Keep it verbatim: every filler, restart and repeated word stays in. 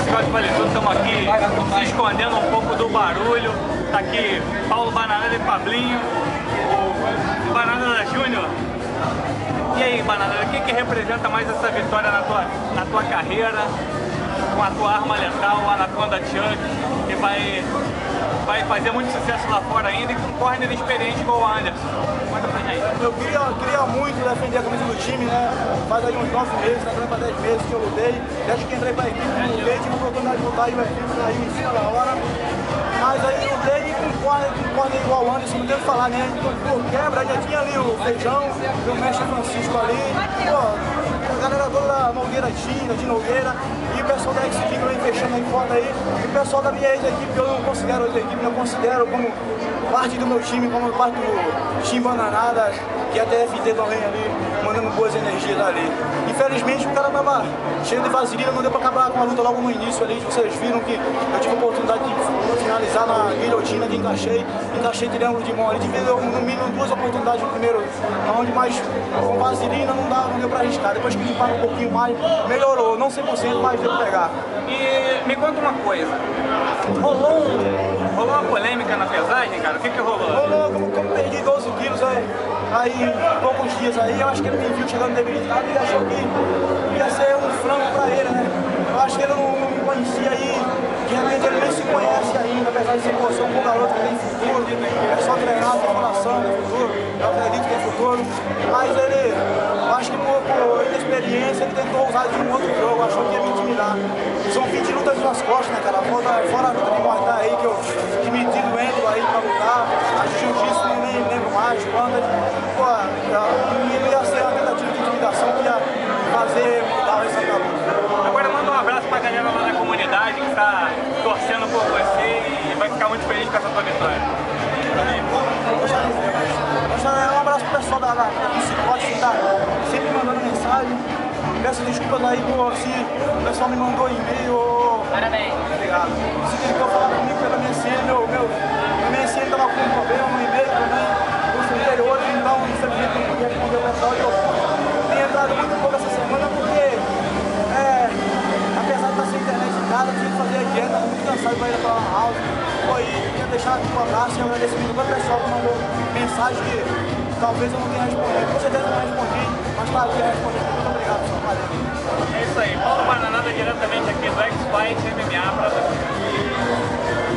Scott Vale Tudo, estamos aqui se escondendo um pouco do barulho. Tá aqui Paulo Banana e Pablinho, o Banana Júnior. E aí, Banana, o que, que representa mais essa vitória na tua, na tua carreira, com a tua arma letal, o Anaconda Chuck, que vai, vai fazer muito sucesso lá fora ainda, e com um corner experiente igual o Anderson? Conta pra gente. Eu queria, queria muito defender a camisa do time, né? Faz aí uns nove meses, tá para dez meses que eu lutei. Desde que entrei pra equipe, eu lutei, tive a oportunidade de lutar e o equipe aí em cima da hora. Mas aí eu lutei com corner, com corner igual o Anderson, não devo falar, né? Por quebra, já tinha ali o Feijão, o Mestre Francisco ali. Pô, a galera toda da Nogueira tinha, de Nogueira, e o pessoal da X-King vem fechando aí foda aí. E o pessoal da minha ex-equipe, eu não considero ex-equipe, eu considero como parte do meu time, como parte do time Bananada, que a T F T também ali, mandando boas energias ali. Infelizmente o cara tava cheio de vaselina, não deu pra acabar com a luta logo no início ali. Vocês viram que eu tive a oportunidade de finalizar na guilhotina que encaixei, encaixei triângulo de mão ali, tive no mínimo duas oportunidades no primeiro round, mas com vaselina não, dá, não deu pra arriscar. Depois que limparam um pouquinho mais, melhorou, não cem por cento, mas deu pra pegar. E me conta uma coisa, rolou, um, rolou uma polêmica na pesagem, cara? O que que rolou? Rolou, como, como perdi doze quilos aí, aí poucos dias aí, eu acho que ele me viu chegando debilitado e achou que ia ser um frango pra ele, né? Eu acho que ele não, não me conhecia aí, de repente ele nem se conhece ainda, apesar de ser você um bom garoto que tem futuro, é só treinar, tem formação, tem futuro, eu acredito que tem futuro, mas ele, eu acho que por, por inexperiência ele tentou usar de um outro jogo, achou que ia me intimidar. São vinte lutas nas costas, né, cara? Fora, fora a luta de Muay Thai aí que eu que me tiro entro aí pra lutar, a jiu-jitsu não nem lembro mais quantas, pô, ele ia ser uma tentativa de intimidação que ia fazer mudar essa luta. Agora manda um abraço pra galera lá na comunidade que tá torcendo por você e vai ficar muito feliz com essa tua vitória. Um abraço pro pessoal da, da, do Cicote que tá sempre mandando mensagem. Peço desculpas aí por se o pessoal me mandou e-mail. Parabéns. Obrigado. Se tentou falar comigo pela minha C M, meu, meu, a minha C M tava com um problema no e-mail também, os anteriores, então infelizmente não podia responder o pessoal. E eu tenho entrado muito pouco essa semana porque, é, apesar de estar sem internet em casa, eu tinha que fazer a dieta, muito cansado para ir para a house. Foi, queria deixar aqui um abraço e agradecimento para o pessoal que mandou mensagem que talvez eu não tenha respondido, com certeza não respondi, mas tá aqui respondendo. Muito obrigado, pessoal. Valeu. É isso aí, Paulo Bananada diretamente aqui do X-Fight M M A pra você.